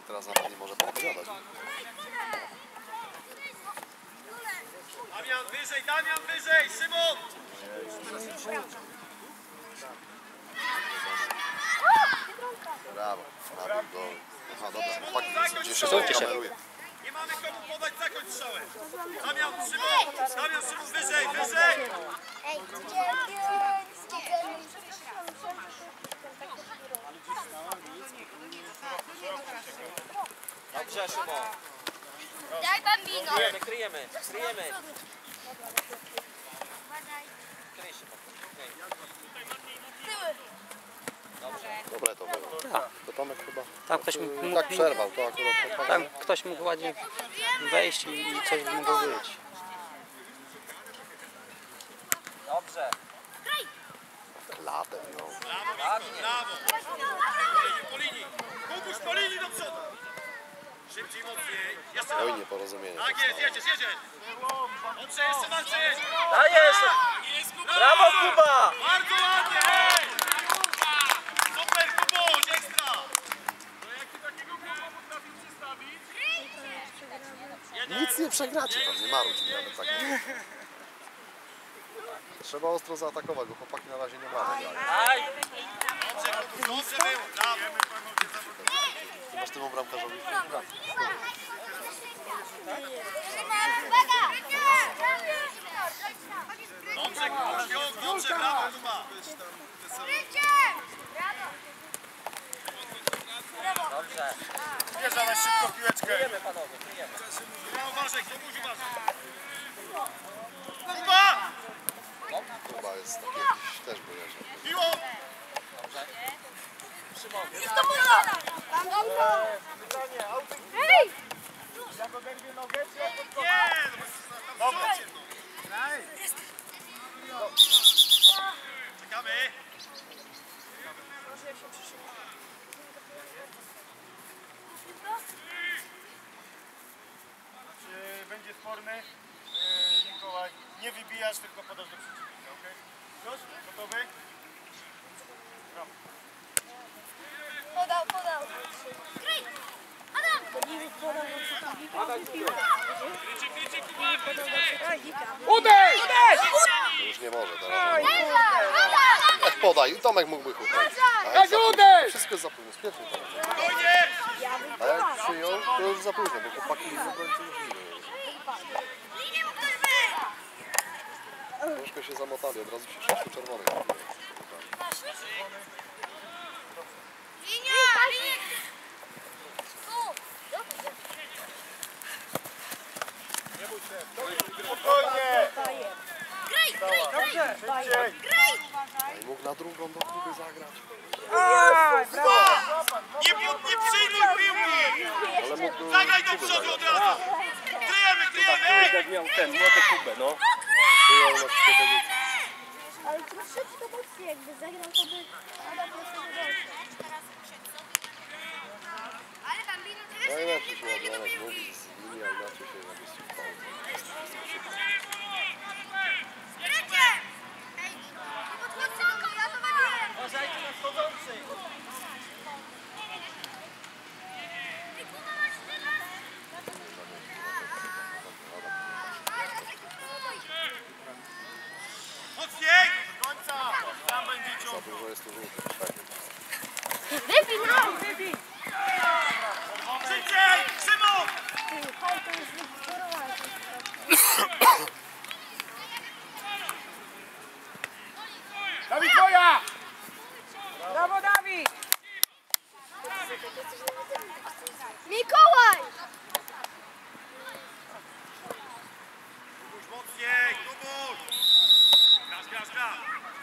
teraz nawet nie może podpowiadać. Damian wyżej, Szymon! Brawo, nabił go. Aha, dobra, chłopaki, gdzie się kameruje. Nie mamy komu podać, zakończ strzałę. Damian, Szymon, wyżej, wyżej! Ej, Dobrze, Szymon. daj bambino. Kryjemy. Kryj, Szymon. Dobre to było. Tak. To Tomek chyba Tam ktoś mógł, tak przerwał, to akurat. tam ktoś mógł ładnie wejść i coś by mogło być. Dobrze. Latem, no. Brawo! Po linii! Kubuś po linii do przodu! Szybciej, mocniej! Jeszcze No i nieporozumienie. tak jest, jedziesz! Dobrze, jeszcze walczy! Dajesz! Brawo, Kuba! Bardzo ładnie! Hej! Super, Kubuś, ekstra! Nic nie przegracie, tam nie marudź mi nawet tak. Trzeba ostro zaatakować, bo chłopaki na razie nie mają. Aj! Dobrze było, brawo! Ty masz temu bramkarzowi bramkę. Dobrze, Kubuś, dobrze, brawo, Kuba! Dobrze. Bierzemy szybko piłeczkę. Kryjemy, panowie, kryjemy. Uważaj, Kubuś, uważaj! Kuba! Chyba jest taki jakiś też bojaźny. Piło! Dobrze. Szymon. Hej! Jak oderwie nogę, czy jak podchodzi? Nie! Dobra. Czekamy. Czy będzie sporny? Mikołaj, nie wybijasz, tylko podasz do przeciwnika, okej? Już? Gotowy? Brawo. Podał. Gry! Adam! Uderz! To już nie może teraz. Jak podaj, Tomek mógłby chłopać. Wszystko jest za późno, spieszmy to. Spokojnie! A jak przyjął, to już za późno, bo chłopaki nie obrońcy już nie jest. Troszkę się zamotali, od razu się 6 czerwonych. Linia! Spokojnie! Graj! Szybciej! I mógł na drugą do kluby zagrać. Nie przyjmuj piłki! Ale mógł Zagraj do przodu od razu! Kryjemy! Miał ten młody Kubę, no. przyjął na wszystko. Ale troszeczkę mocniej jakby zagrał, to by Adam prosto Najlepiej się odnaleźć, mówić z linii, a inaczej się jakby słuchał. Uważajcie na schodzących. Mocniej! Do końca! Tam będzie Za dużo jest tu żółtych. Wybij nam! Szybciej! Szymon! To już wyczerowałeś. Dawid, twoja! Brawo, Dawid! Mikołaj! Kubuś, mocniej! Kubuś! Grasz!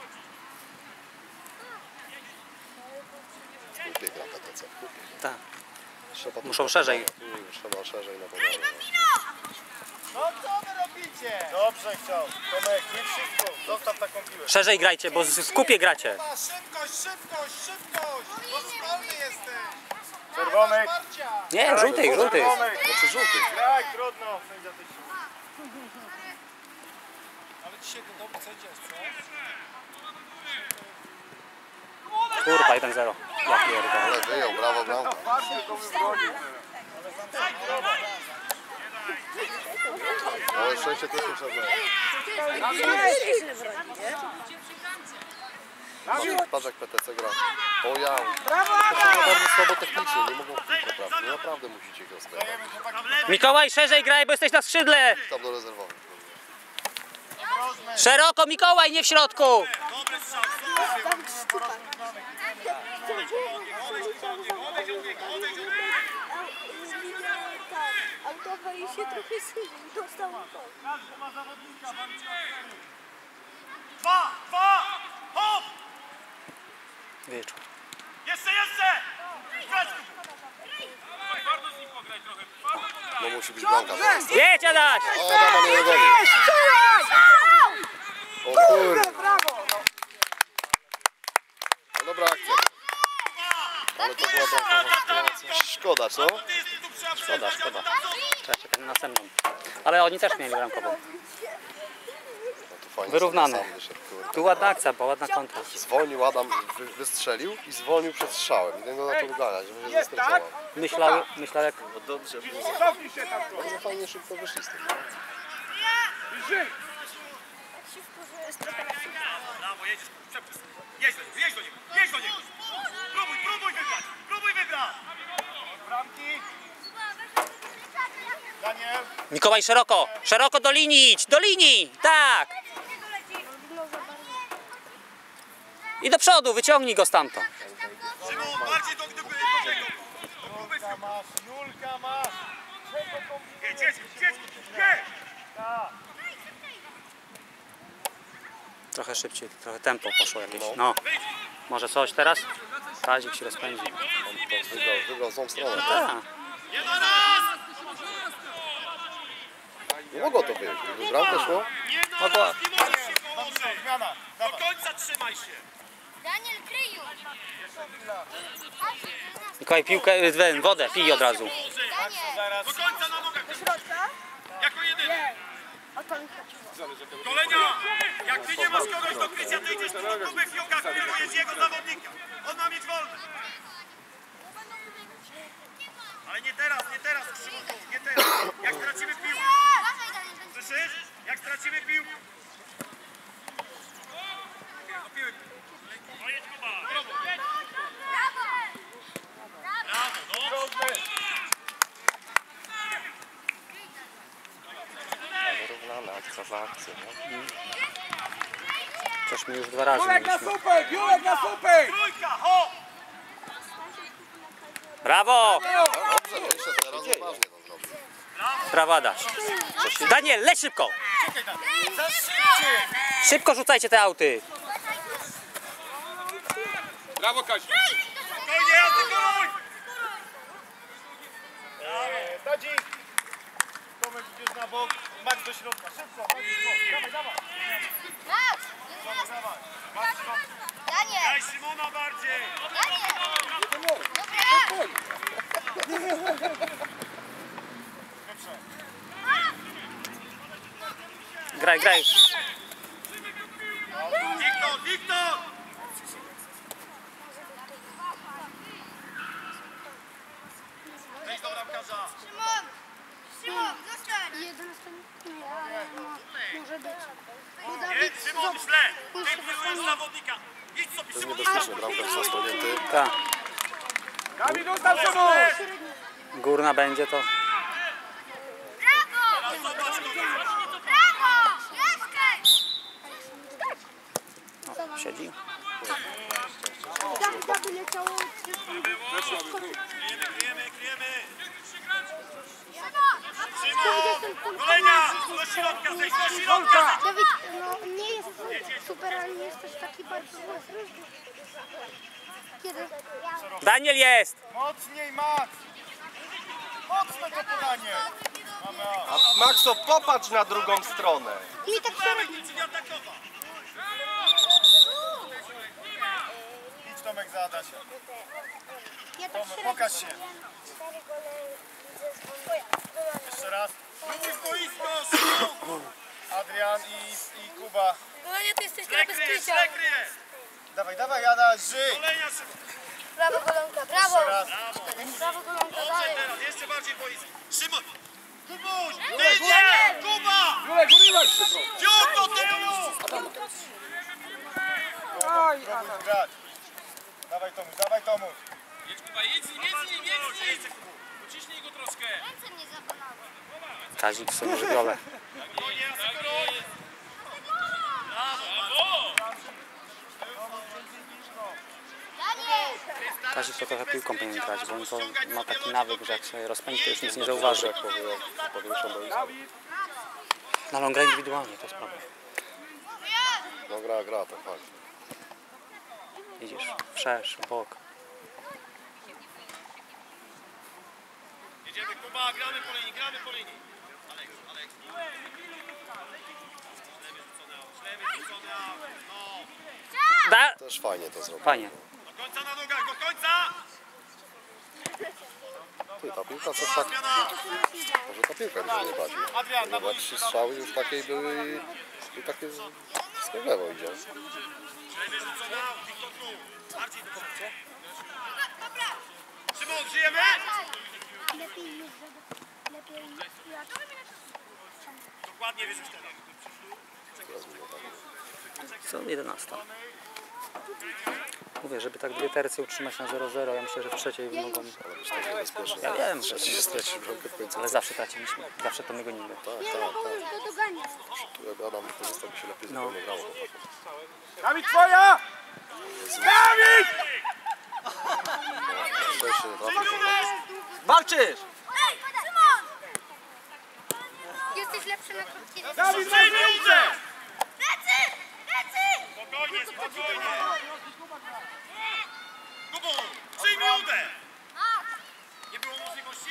Kupię gra PTC, kupię. Tak. Trzeba tu- Muszą szerzej. Trzeba szerzej na podanie. No co wy robicie? Dobrze chciał. Tomek, nie wszystko. Zostaw taką piłę. Szerzej grajcie, bo w kupie gracie. Szybkość! Bo spalny jesteś! Czerwony! Nie, żółtych. Znaczy żółtych. Graj, trudno. Sędzia też się. Ale dzisiaj to dobry sędzia jest, co? Kurwa, 1-0. Ja pierdolę. Ale wyjął, brawo, brawo. Ale szczęście też muszę wziąć. Patrz jak PTC gra. O ja. To są bardzo słabo technicznie, nie mogą poprawnie. Naprawdę musicie go sklepać. Mikołaj, szerzej graj, bo jesteś na skrzydle. Tam do rezerwowych. Szeroko, Mikołaj, nie w środku. Autowa i się trochę syni. Dostał to. Każdy ma zawodnika, walczy o 4. 2, hop! Wieczór. Jeszcze! No musi być bramka teraz. Jedź, Adaś! O, Adama nie goni. O kurde. No dobra akcja. Ale to była bramkowa sytuacja. Szkoda, co? Szkoda. Trzeba czekać na następną. Ale oni też mieli bramkową. No to fajnie Wyrównane. sam wyszedł, kurde. Tu ładna akcja, była ładna kontra. Zwolnił Adam, wystrzelił i zwolnił przed strzałem. I ten go zaczął ganiać, żeby się zestresował. Myślał jak... Cofnij się tam. Bardzo fajnie szybko wyszli z tego. Brawo, jedziesz, przepust. Jedź do niego. Próbuj wygrać. Bramki. Daniel. Mikołaj, szeroko do linii idź, do linii, tak. I do przodu, wyciągnij go stamtąd. Szymon, bardziej do niego. Julka masz. Jedź. Trochę szybciej, trochę tempo poszło jakieś. No, może coś teraz? Kazik się rozpędzi. Wygrał w tą stronę. Tak. Nie mogło to być. Gdyby bramkę szło, Mogła. Zmiana. Do końca trzymaj się. Daniel, kryj już. Mikołaj, piłkę, wodę, pij od razu. Zaraz. Do końca na nogach. Jako jedyny. O to mi chodziło. Kolenia, jak ty nie masz kogoś do krycia, to idziesz tu do próby Fiołka, kierujesz jego zawodnika. On ma mieć wolny. Ale nie teraz, Krzysztof, nie teraz. Jak stracimy piłkę. Słyszysz? Jak stracimy piłkę. wyrównana akcja za akcją. No. Coś mi już 2 razy Piłek na mieliśmy. słupy! Piłek na słupy! Trójka, ho! Brawo! Dobrze, jeszcze teraz odważnie to zrobił. Brawo, Adaś. Daniel, leć szybko! Za szybciej! Szybko rzucajcie te auty. Brawo, Kaziu! Spokojnie, jazdy, kieruj! Tadzik! Tomek idziesz na bok, Max do środka, szybko, dawaj. Max, Daniel! daj Szymona bardziej! Daniel! Graj. Wiktor! Wejdź do bramkarza! Szymon, zostań! 11 nie, ale no, może być. Nie, Szymon, źle! Ty pilnujesz zawodnika! Idź sobie, To jest Szymon, niebezpieczne, bramkarz zasłonięty. Tak. Kamil, dostał Szymon! Górna będzie to. O, siedzi. Tam wyleciało. Kryjemy! Szymon! Kolenia! Do środka, zejdź do środka! Dawid, no nie jest super, ale nie jest też taki bardzo ostry. Kiedy? Daniel jest! Mocniej, Max! Mocne to podanie! Mamy Maxo, popatrz na drugą stronę. Mi tak średnio. Idź Tomek za Adasia. Ja tak Tomek, średnio. pokaż się. Jeszcze raz. Próbuj w boisko! Szymon! Adrian i Kuba. Kolenia, ty jesteś Źle kryje! Dawaj, dawaj, Jada, żyj! Brawo, Golonka, brawo! Raz. Brawo, Golonka, dalej! Jeszcze bardziej boisko. Szymon! Kubuś! Ty nie! Kuba! Julek, urywaj się trochę. Piotr do tyłu! Spróbuj grać. Dawaj Tomuś, dawaj Tomuś. Jedź Kuba, jedź z nim, jedź z nim, jedź z nim! Uciśnij go troszkę. Ręce mnie zabolały. Kazik w sumie żywiole. Kazik to trochę piłką powinien grać, bo on to ma taki nawyk, że jak sobie rozpędzi, to już nic nie zauważy. Powiększą boisko. No ale on gra indywidualnie, to jest problem. No gra, to fakt. Widzisz, wszerz, bok. Jedziemy Kuba, gramy po linii, gramy po linii. Aleks, Aleks. Źle wyrzucony aut, no. Da! Też fajnie to zrobił. Fajnie. Do końca na nogach, do końca! Ty, ta piłka coś tak... Może ta piłka mi się nie badzi. Adrian, na Chyba 3 strzały już takiej były... I takie z lewo idzie. Źle wyrzucony aut, Wiktor tu. Bardziej do końca. Szymon, żyjemy? Lepiej już, lepiej jak... Dokładnie wyrzuć teraz. Co 11. Mówię, żeby tak dwie tercje utrzymać na 0-0, ja myślę, że w trzeciej mogą... Ale już tak niebezpiecznie. Ja wiem, że... Trzeci się straci bramkę w końcu. Ale zawsze traciliśmy, zawsze to my gonimy. Nie mogą już go doganiać. Tu jak Adam wykorzystał, by się lepiej No. zupełnie grało. Dawid, twoja! Dawid! Szczęście nie trafił. Walczysz! Jesteś lepszy na krótkie dystanse. Dawid, Dawid! Spokojnie, spokojnie. Kubu, przyjmij udę. Nie było możliwości?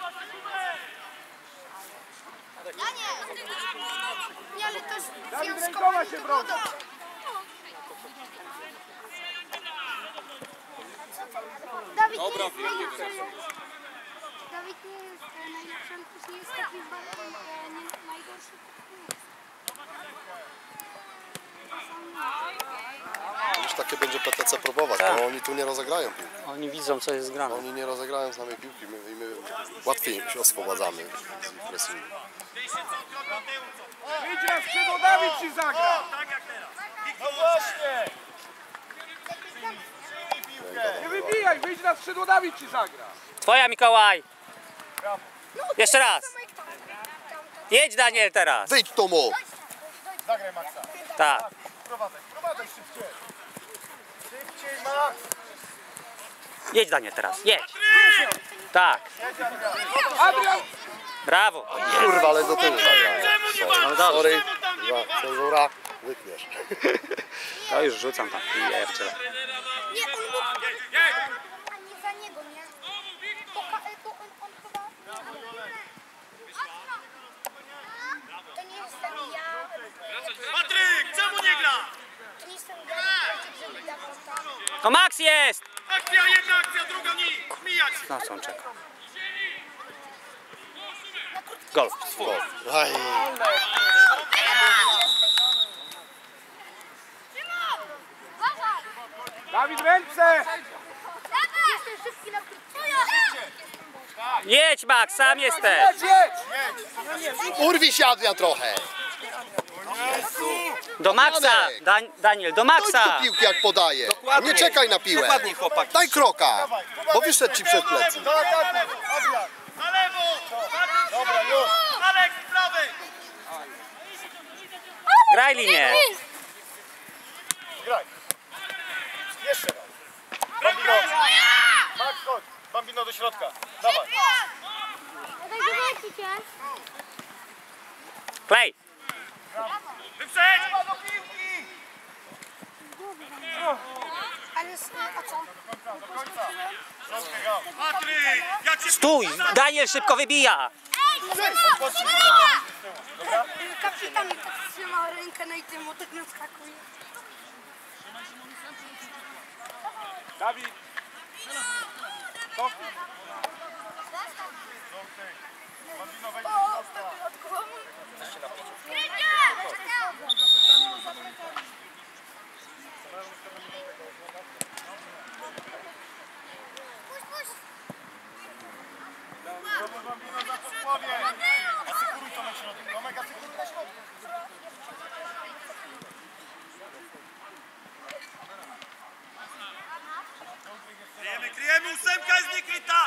Nie, ale to jest Dawid, związkowe. rękoma się broni! Dawid nie jest najlepszy. Dawid nie jest najlepszy, on też nie jest taki najgorszy. Już takie będzie PTC próbować, bo oni tu nie rozegrają piłki. Oni widzą, co jest grane. Oni nie rozegrają samej piłki, my łatwiej się oswobadzamy z ich pressingu. Wyjdź na skrzydło, Dawid ci zagra! Tak jak teraz. No właśnie! Nie wybijaj, wyjdź na skrzydło, Dawid ci zagra! Twoja, Mikołaj! Jeszcze raz! Jedź, Daniel, teraz! Wyjdź Tomo! Zagraj Maxa. Tak. Prowadzaj szybciej. Szybciej, Max. Jedź, Daniel, teraz. Jedź! Tak. Adrian! Brawo! Kurwa, ale do tyłu zagrałem. No dobrze. Sorry, cenzura, wytniesz. To już rzucam tam. Pierdziele. Nie, on mógł... A nie za niego, nie? To on chyba... To nie jestem ja. Patryk, czemu nie gra? To nie jestem ja, żeby dawał tam. To Max jest! Akcja, jedna akcja, druga nie. Mijać. No co on czeka? Gol. Aj, Dawid, ręce! Jestem szybki na krótko. Jedź, Max, sam jesteś! Jedź, jedź! urwij się Adrian trochę! Do Maxa! Daniel, do Dojdź Maxa! do piłki jak podaje. Dokładnie. Nie czekaj na piłę. Dokładnie, chłopaki. Daj kroka, bo wyszedł ci przed plecy. Do ataku. Adrian. Na lewo. Dobra, już. Aleks, z prawej. Graj linię! Graj. Jeszcze raz. Bambino. Max, chodź. Bambino do środka. Dawaj. Daj, cię. Klej! Wyprzedź. Do piłki. Ale a co? Do końca. Środkę grał. Patryk, ja cię... Stój! Daniel szybko wybija! Kapitan tak trzymał rękę na i tym tak naskakuje. Dawid! Cofnij. Bambino wejdzie do środka. Bambino za posłowie. Asykuruj to na środek. Tomek, asykuruj na środek. Kryjemy, ósemka jest niekryta!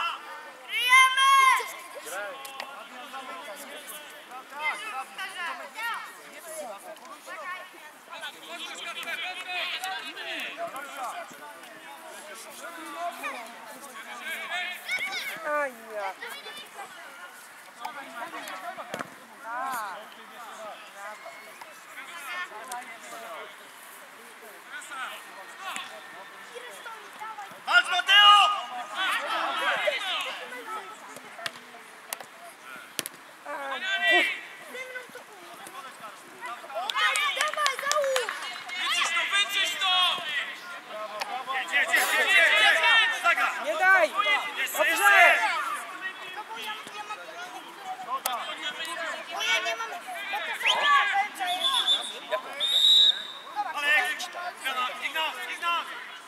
Walcz, Mateo! Wyczyść to! Zagra! Nie daj! Jeszcze! Aleks! Ignat!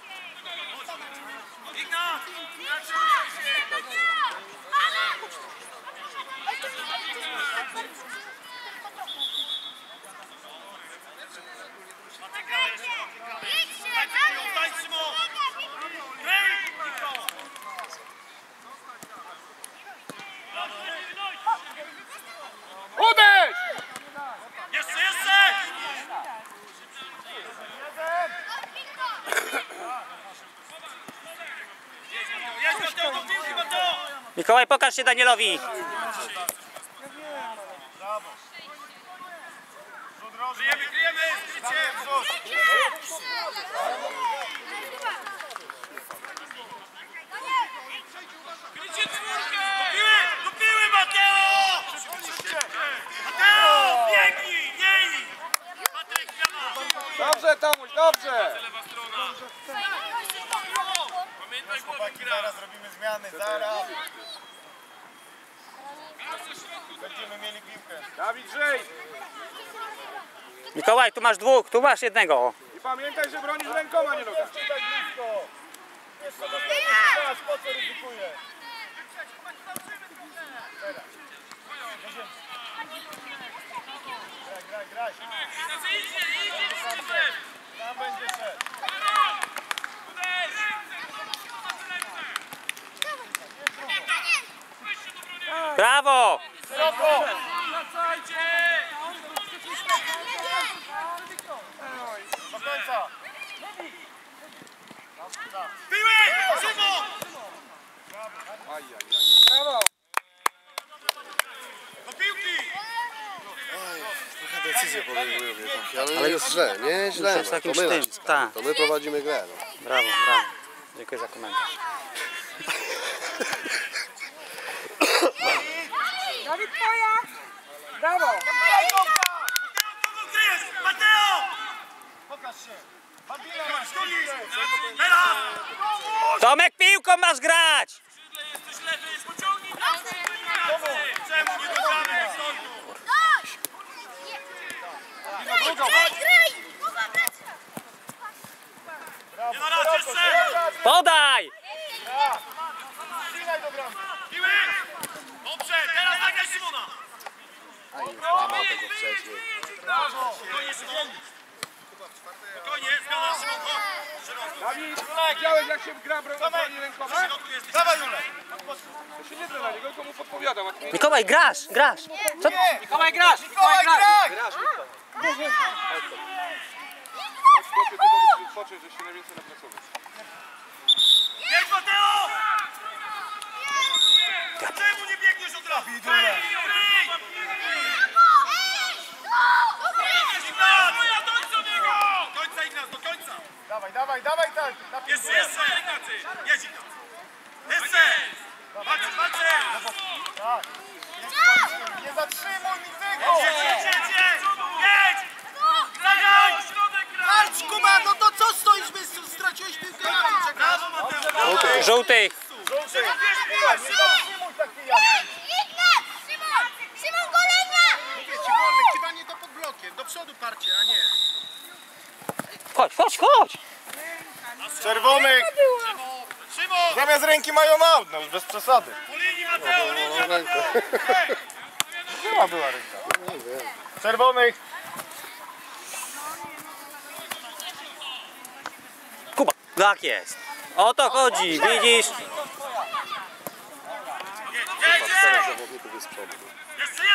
Uderz! Jeszcze! Jedź, Mateo, do piłki, Mateo! Mikołaj, pokaż się Danielowi. Kryjemy, skrycie! Krycie czwórkę! Do piły, Mateo! Mateo, biegnij, jej! Patryk, brawa! Dobrze, Tomuś, dobrze! Pamiętaj, Chłopaki, zaraz robimy zmiany, zaraz. Będziemy mieli piłkę. Dawid, żyj! Mikołaj, tu masz dwóch, tu masz jednego. I pamiętaj, że bronisz rękoma, nie nogami. Tak blisko. Jeszcze do po co ryzykuję? Graj. Tam będzie szedł. Brawo! Szeroko! Do końca! Piły! Szymon! Brawo! Do piłki! Trochę decyzje podejmują mnie takie, ale jest źle, nie? Źle. Już jest No, jakimś to my, tym, tak. to my prowadzimy grę. No. Brawo. Dziękuję za komentarz. Dawid, twoja! Brawo! Kogo kryjesz? Mateo! Pokaż się! Bambino! Teraz! Tomek, piłką masz grać! Jesteś lewy, pociągnij tam! Czemu nie dogramy? Nie ma raz jeszcze! Podaj! Ścinaj do bramki! Piły! Dobrze, teraz zagraj Szymona! Spokojnie, Szymon! Spokojnie, zmiana, Szymon, chodź! Szeroko! Dawid, widziałeś jak się gra broni rękoma? W środku jesteś. Dawaj, Julek! Ja się nie znam na niego, tylko mu podpowiadam. A ty... Mikołaj, grasz! Co? Mikołaj, grasz! Mikołaj, graj! Chłopie, ty to musisz odpocząć, że się najwięcej napracować. Jedź, Mateo! Czemu nie biegniesz od razu? Kryj! Do końca, Ignacy, do końca! Dawaj, tak! Na piłkę. Jeszcze, Ignacy! Jedź, Ignacy! Jeszcze! Walczy! Tak. Nie zatrzymuj mi tego! Jedź! Zagraj! Marcz, Kuba, no to co stoisz, my straciłeś piłkę? Brawo, Mateusz! Żółtych! Żółty! Nie zatrzymuj taki jak! Szymon, golenia! Mówię ci, wolny, kiwanie to pod blokiem, do przodu parcie, a nie. Chodź! Czerwonych! Szymon! Zamiast ręki mają aut, no już bez przesady. Po linii Mateo, linia! Rękę. Chyba była ręka. Czerwonych! Kuba, tak jest. O to chodzi, widzisz? Czterech zawodników jest z przodu. Jeszcze jeden!